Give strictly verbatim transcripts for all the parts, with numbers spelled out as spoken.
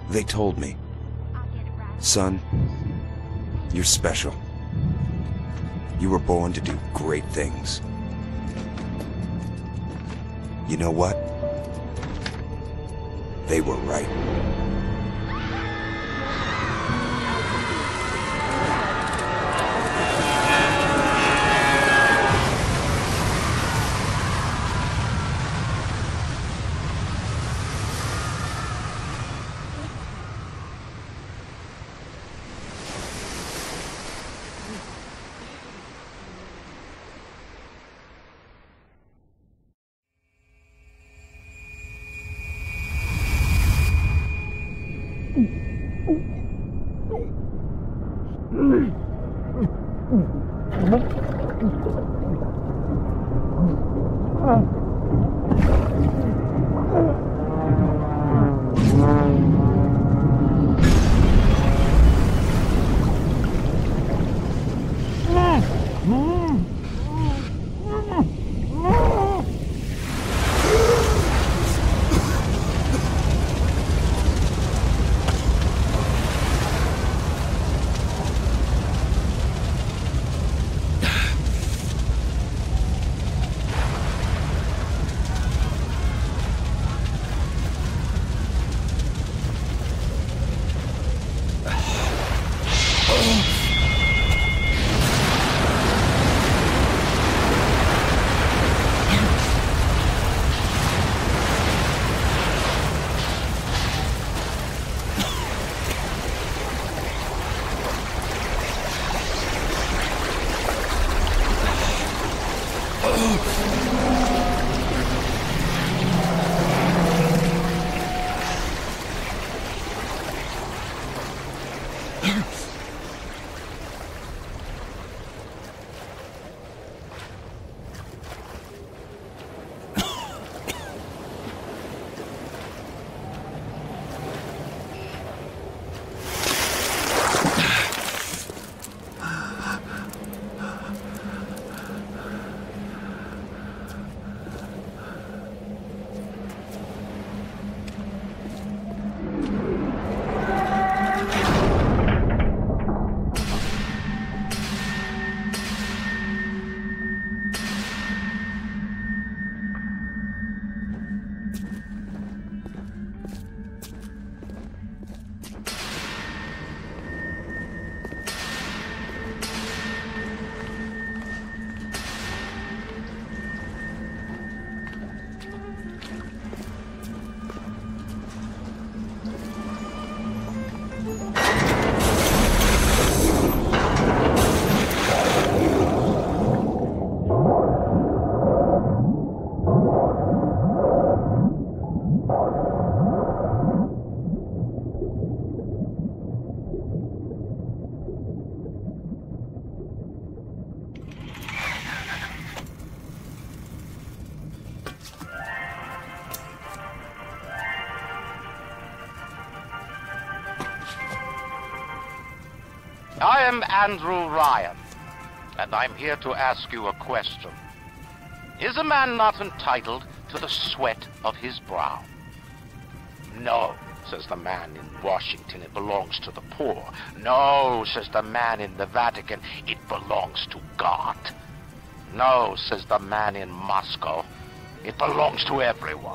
They told me. Son, you're special. You were born to do great things. You know what? They were right. I am Andrew Ryan, and I'm here to ask you a question. Is a man not entitled to the sweat of his brow? No, says the man in Washington, it belongs to the poor. No, says the man in the Vatican, it belongs to God. No, says the man in Moscow, it belongs to everyone.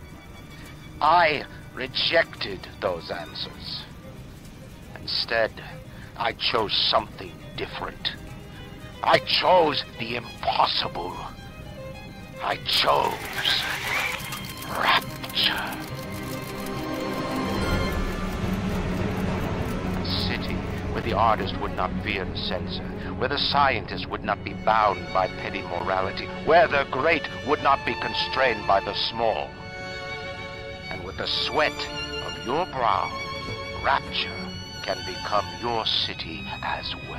I rejected those answers. Instead, I chose something different. I chose the impossible. I chose rapture. A city where the artist would not fear the censor, where the scientist would not be bound by petty morality, where the great would not be constrained by the small. And with the sweat of your brow, rapture can become your city as well.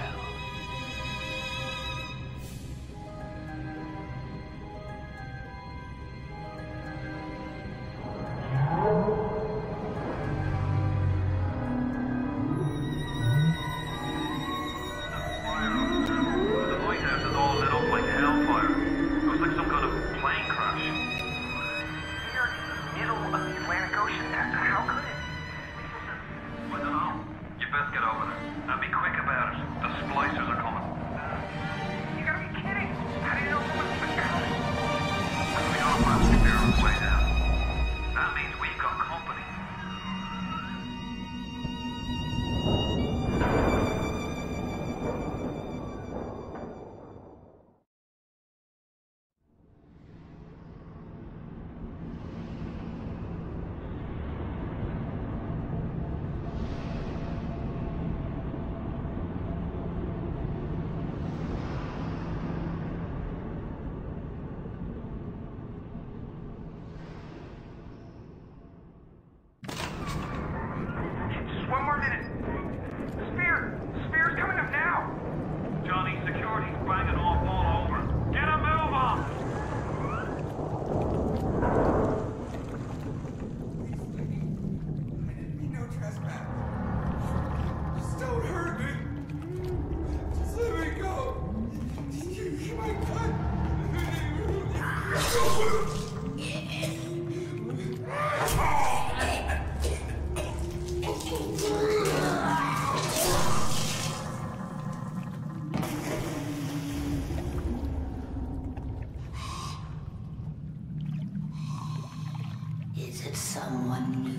Is it someone new?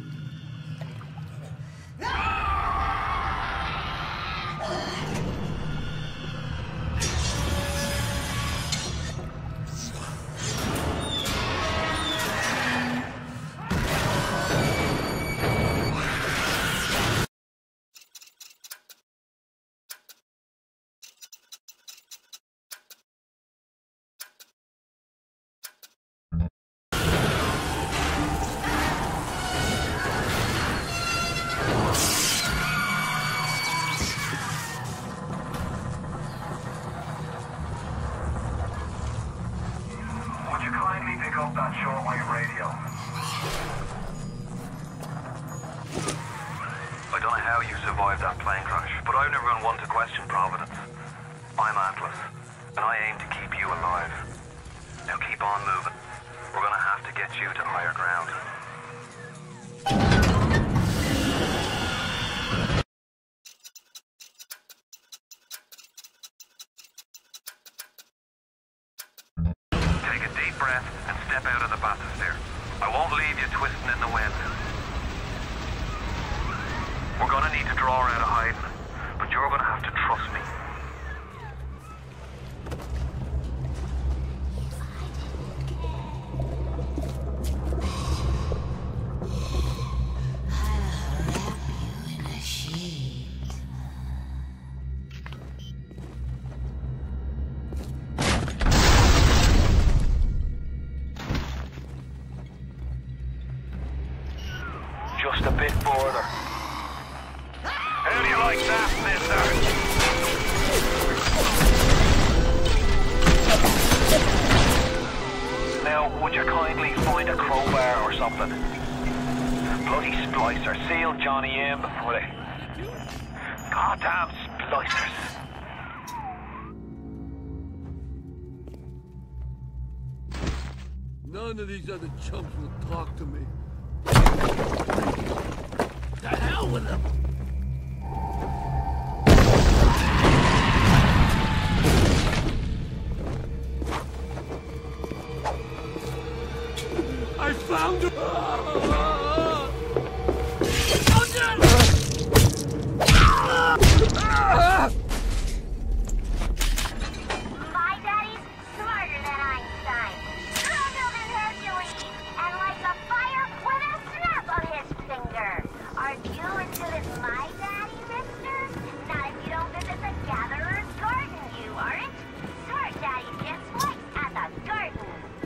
That shortwave radio. I don't know how you survived that plane crash, but I've never been one to question Providence. I'm Atlas, and I aim to keep you alive. Now keep on moving. We're gonna have to get you to higher ground. Take a deep breath and step out of the bathysphere. I won't leave you twisting in the wind. We're gonna need to draw her out of hiding, but you're gonna have to trust me. Just a bit further. How do you like that, mister? Now, would you kindly find a crowbar or something? Bloody splicer. Seal Johnny in before they... Goddamn splicers. None of these other chumps will talk to me. The hell with them! I found her! My daddy's smarter than Einstein, stronger than Hercules, and lights a fire with a snap of his finger. Are you as good as my daddy, mister? Not if you don't visit the Gatherer's Garden, you aren't. Smart daddies get swiped at the garden.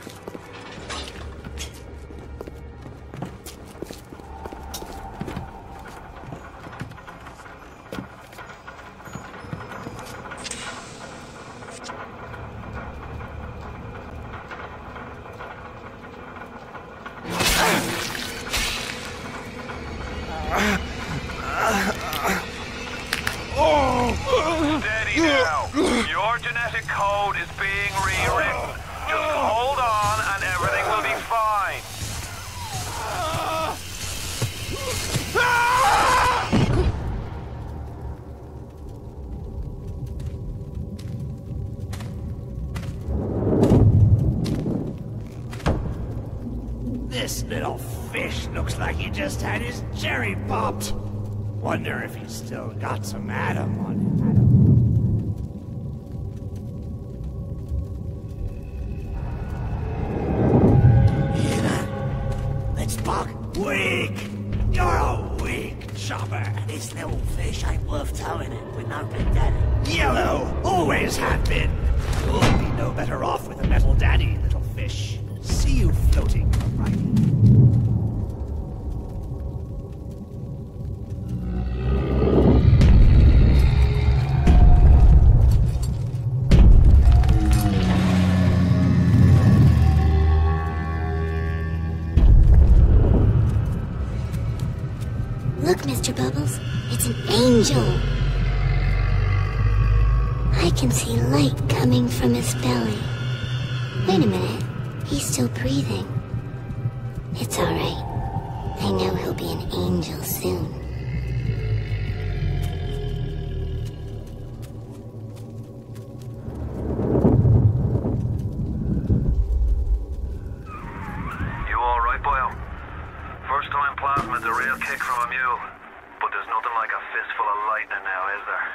Steady now. Your genetic code is being rewritten. Just hold on and everything will be fine. This little fish looks like he just had his cherry popped. Wonder if he's still got some Adam on him. Hear that? Let's buck. Weak! You're a weak chopper. This little fish ain't worth towing it with no big daddy. Yellow! Always have been. You'll be no better off with a metal daddy, little fish. See you floating, right? Look, Mister Bubbles, it's an angel. I can see light coming from his belly. Wait a minute. He's still breathing. It's alright. I know he'll be an angel soon. You alright, boyo? First time plasma's a real kick from a mule. But there's nothing like a fistful of lightning now, is there?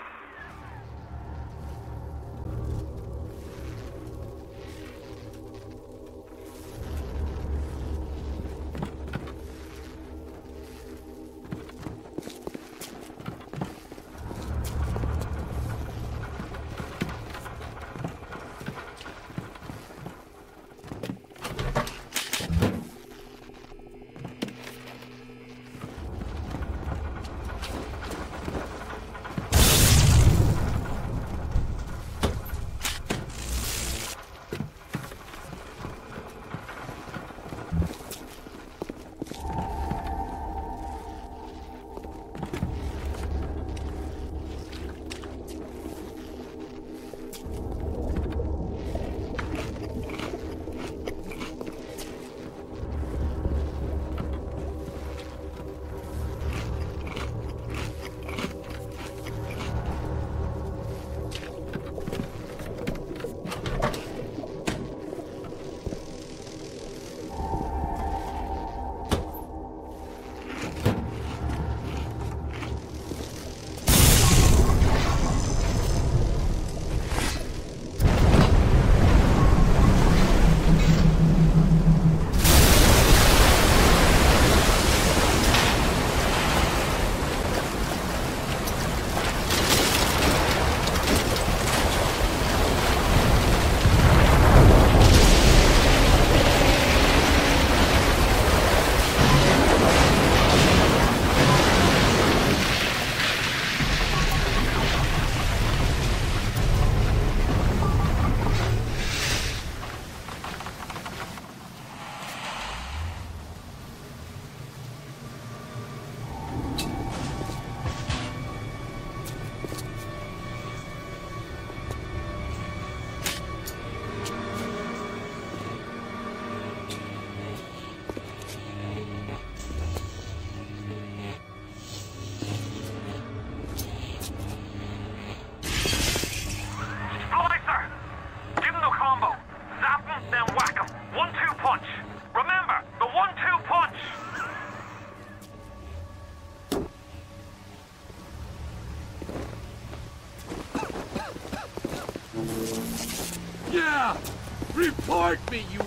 Yeah! Report me, you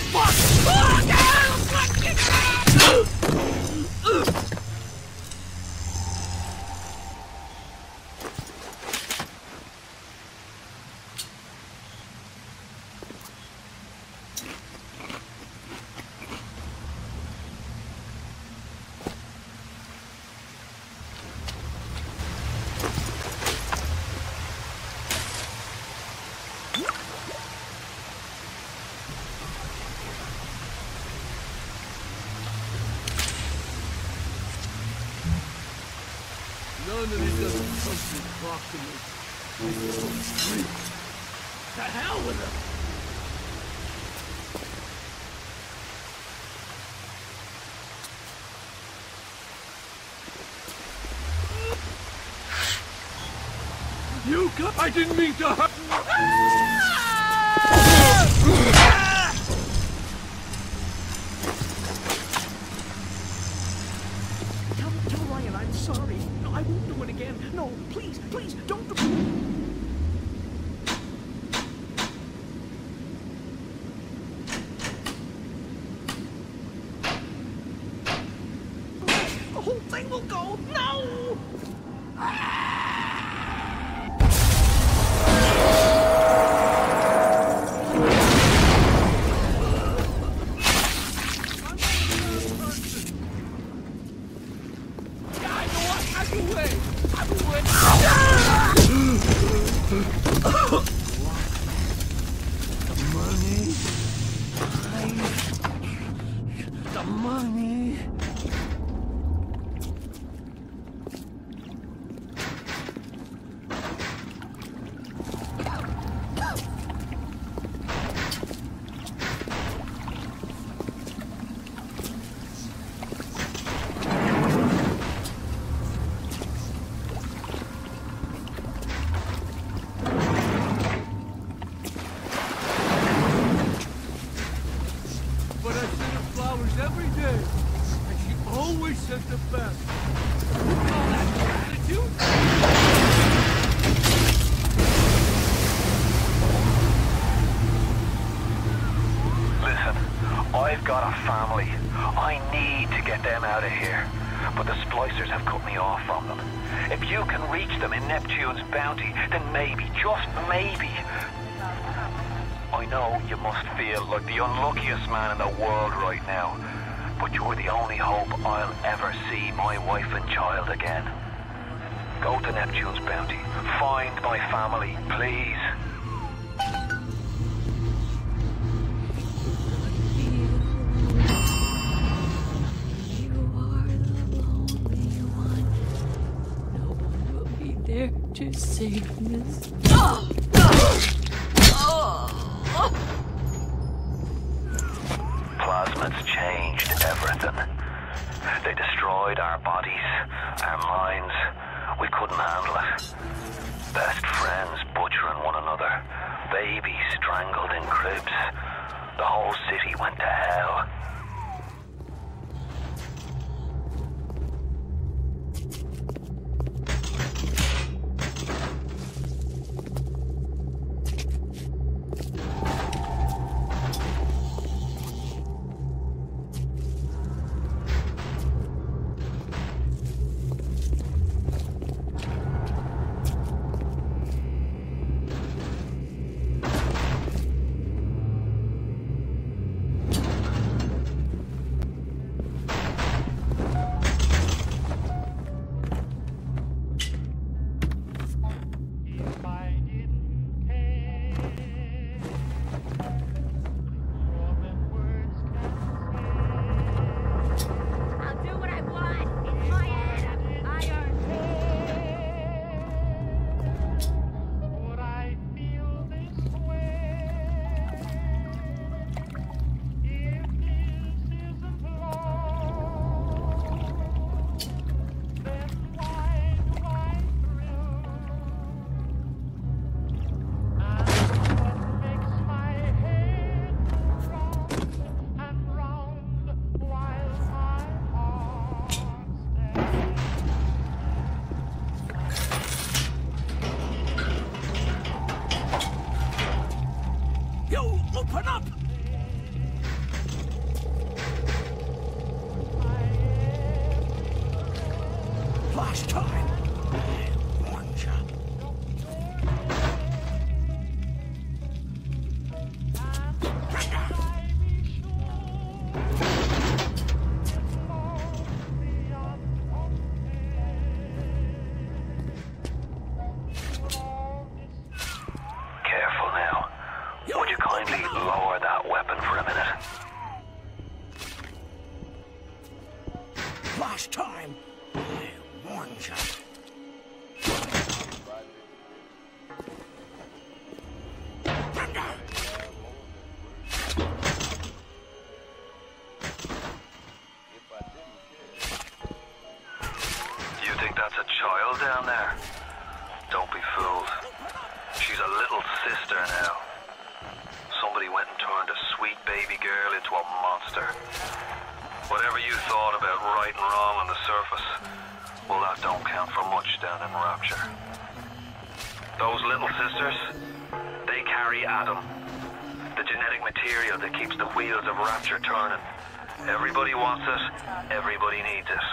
fuck! None of these other countries talk to me. I feel free. To hell with them! You got— I didn't mean to hurt— Tell, tell Ryan I'm sorry. No, I won't do it again. No, please, please, don't do— The whole thing will go. No! things every day, and she always says the best. All that gratitude? Listen, I've got a family. I need to get them out of here. But the Splicers have cut me off from them. If you can reach them in Neptune's bounty, then maybe, just maybe... I know you must feel like the unluckiest man in the world right now, but you're the only hope I'll ever see my wife and child again. Go to Neptune's bounty. Find my family, please. To save this. Oh! Oh! Oh! Plasmids changed everything. They destroyed our bodies, our minds. We couldn't handle it. Best friends butchering one another. Babies strangled in cribs. The whole city went to hell. Everybody wants it, everybody needs it.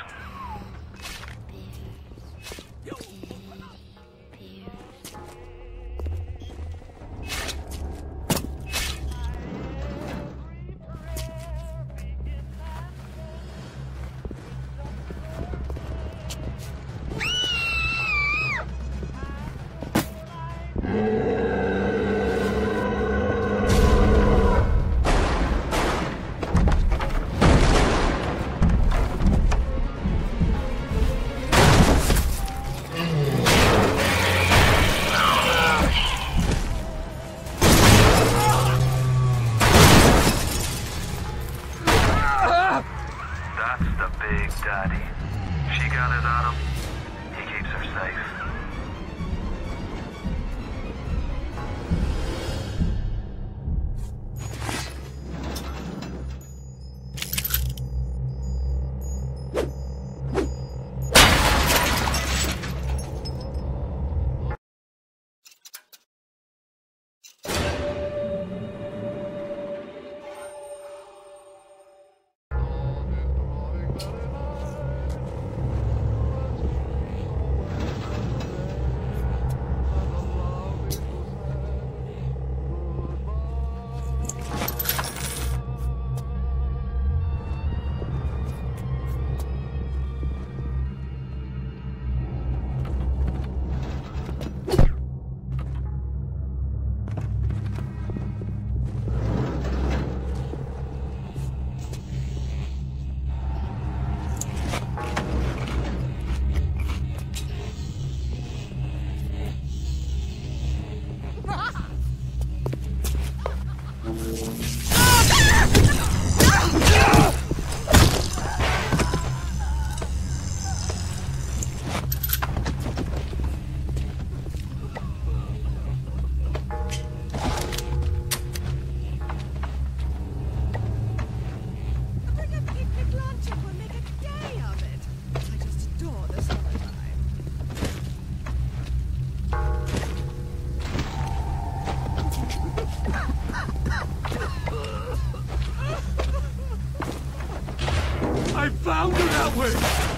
found her that way!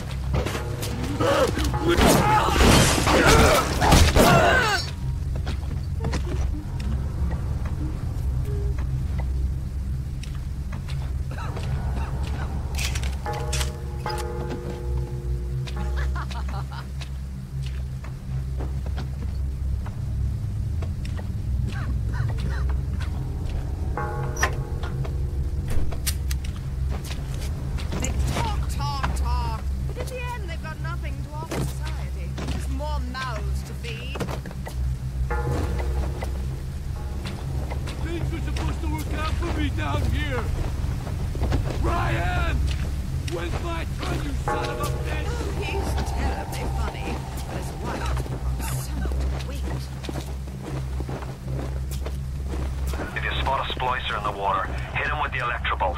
Down here! Ryan! When's my turn, you son of a bitch? Oh, he's terribly funny, but his wife has so much weight. If you spot a splicer in the water, hit him with the electrobolt.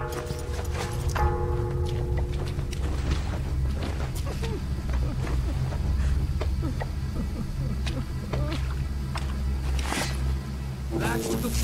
Back with the...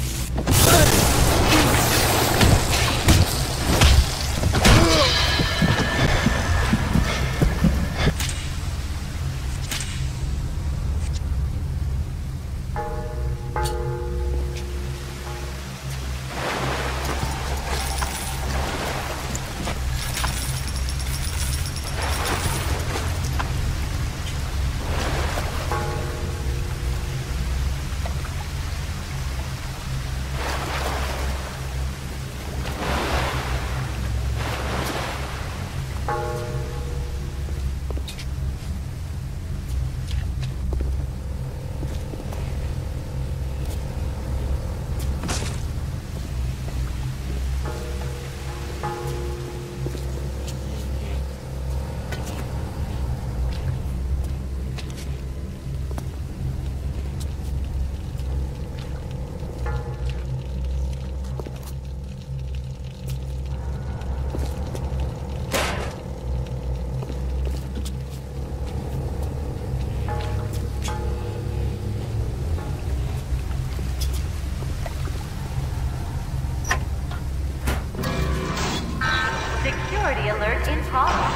Security alert in progress.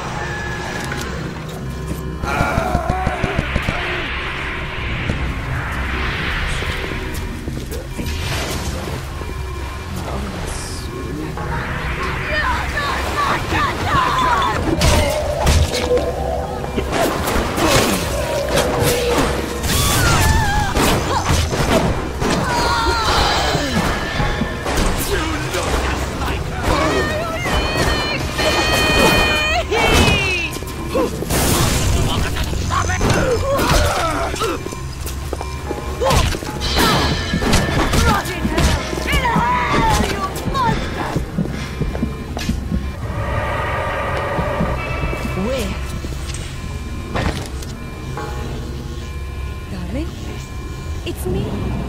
It's me.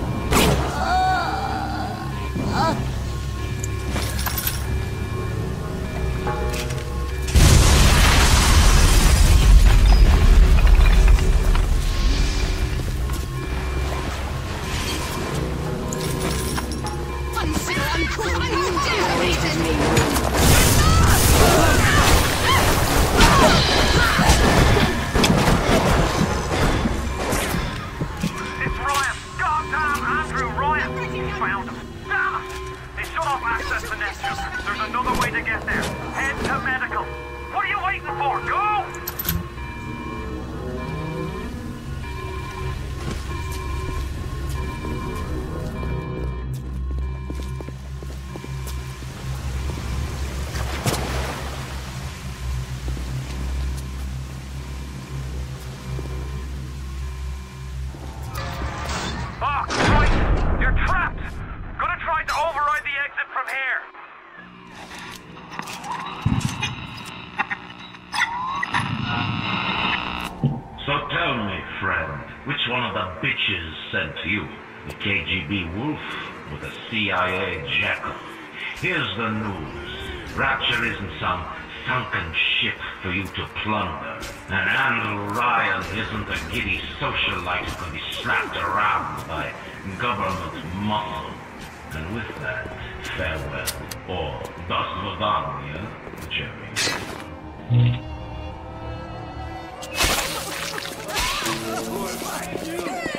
Sent to you, the K G B wolf or the C I A jackal. Here's the news. Rapture isn't some sunken ship for you to plunder. And Andrew Ryan isn't a giddy socialite who can be slapped around by government muscle. And with that, farewell, or das Vidania. Jerry.